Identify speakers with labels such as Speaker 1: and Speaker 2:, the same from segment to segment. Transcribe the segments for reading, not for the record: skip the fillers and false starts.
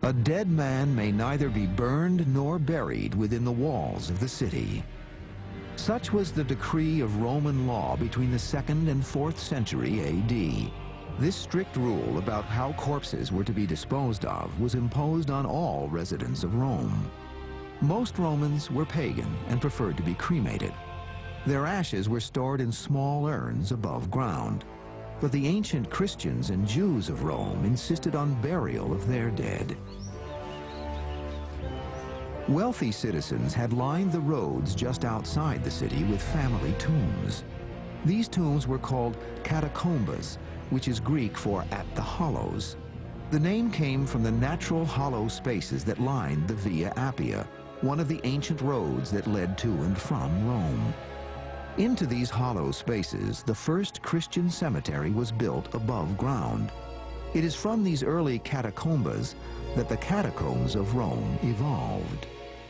Speaker 1: A dead man may neither be burned nor buried within the walls of the city. Such was the decree of Roman law between the 2nd and 4th century A.D. This strict rule about how corpses were to be disposed of was imposed on all residents of Rome. Most Romans were pagan and preferred to be cremated. Their ashes were stored in small urns above ground. But the ancient Christians and Jews of Rome insisted on burial of their dead. Wealthy citizens had lined the roads just outside the city with family tombs. These tombs were called catacombas, which is Greek for "at the hollows." The name came from the natural hollow spaces that lined the Via Appia, one of the ancient roads that led to and from Rome. Into these hollow spaces, the first Christian cemetery was built above ground. It is from these early catacombas that the catacombs of Rome evolved.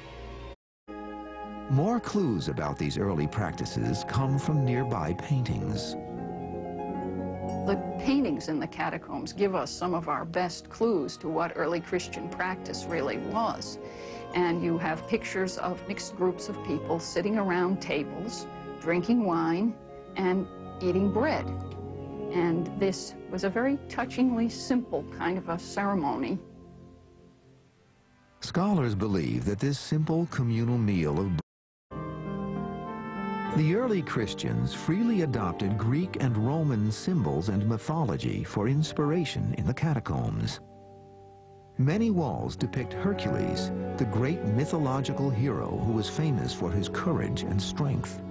Speaker 1: More clues about these early practices come from nearby paintings.
Speaker 2: The paintings in the catacombs give us some of our best clues to what early Christian practice really was. And you have pictures of mixed groups of people sitting around tables, drinking wine, and eating bread. And this was a very touchingly simple kind of a ceremony.
Speaker 1: Scholars believe that this simple communal meal of the early Christians freely adopted Greek and Roman symbols and mythology for inspiration in the catacombs. Many walls depict Hercules, the great mythological hero who was famous for his courage and strength.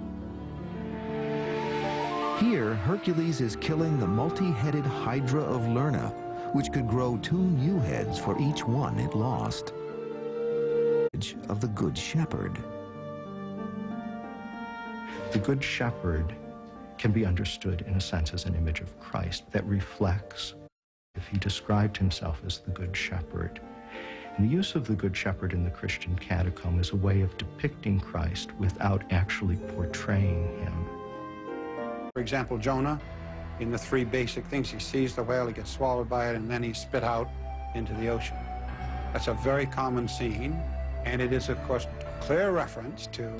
Speaker 1: Here, Hercules is killing the multi-headed Hydra of Lerna, which could grow 2 new heads for each one it lost. Of the Good Shepherd.
Speaker 3: The Good Shepherd can be understood in a sense as an image of Christ that reflects if he described himself as the Good Shepherd. And the use of the Good Shepherd in the Christian catacomb is a way of depicting Christ without actually portraying him.
Speaker 4: For example, Jonah, in the 3 basic things, he sees the whale, he gets swallowed by it, and then he's spit out into the ocean. That's a very common scene, and it is, of course, a clear reference to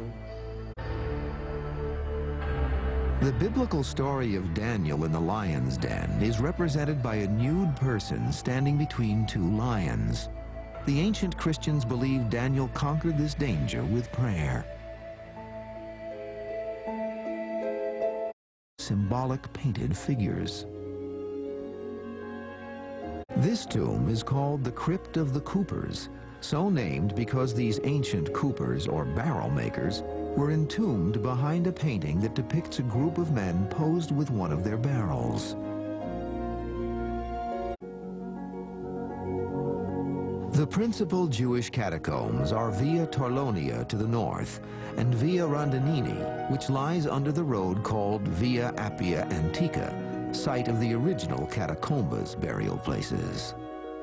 Speaker 1: the biblical story of Daniel in the lion's den is represented by a nude person standing between 2 lions. The ancient Christians believed Daniel conquered this danger with prayer. Symbolic painted figures. This tomb is called the Crypt of the Coopers, so named because these ancient coopers, or barrel makers, were entombed behind a painting that depicts a group of men posed with one of their barrels. The principal Jewish catacombs are Via Torlonia to the north and Via Rondinini, which lies under the road called Via Appia Antica, site of the original catacombas burial places.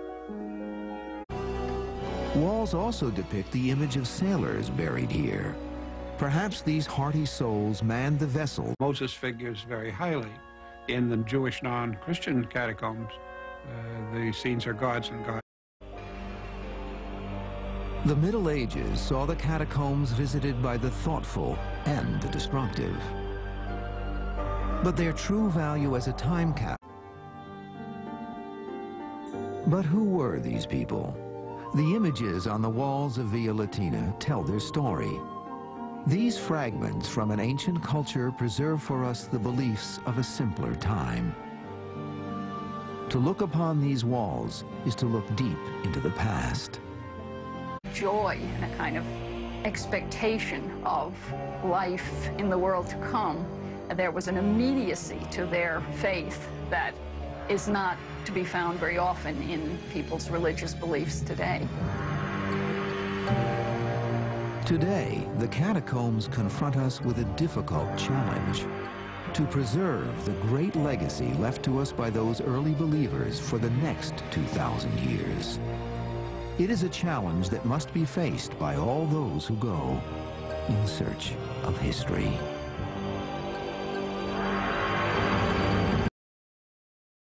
Speaker 1: Walls also depict the image of sailors buried here. Perhaps these hearty souls manned the vessel.
Speaker 4: Moses figures very highly in the Jewish non-Christian catacombs. The scenes are gods and gods.
Speaker 1: The Middle Ages saw the catacombs visited by the thoughtful and the destructive. But their true value as a time capsule. But who were these people? The images on the walls of Via Latina tell their story. These fragments from an ancient culture preserve for us the beliefs of a simpler time. To look upon these walls is to look deep into the past.
Speaker 2: Joy and a kind of expectation of life in the world to come. There was an immediacy to their faith that is not to be found very often in people's religious beliefs today.
Speaker 1: Today, the catacombs confront us with a difficult challenge: to preserve the great legacy left to us by those early believers for the next 2,000 years. It is a challenge that must be faced by all those who go in search of history.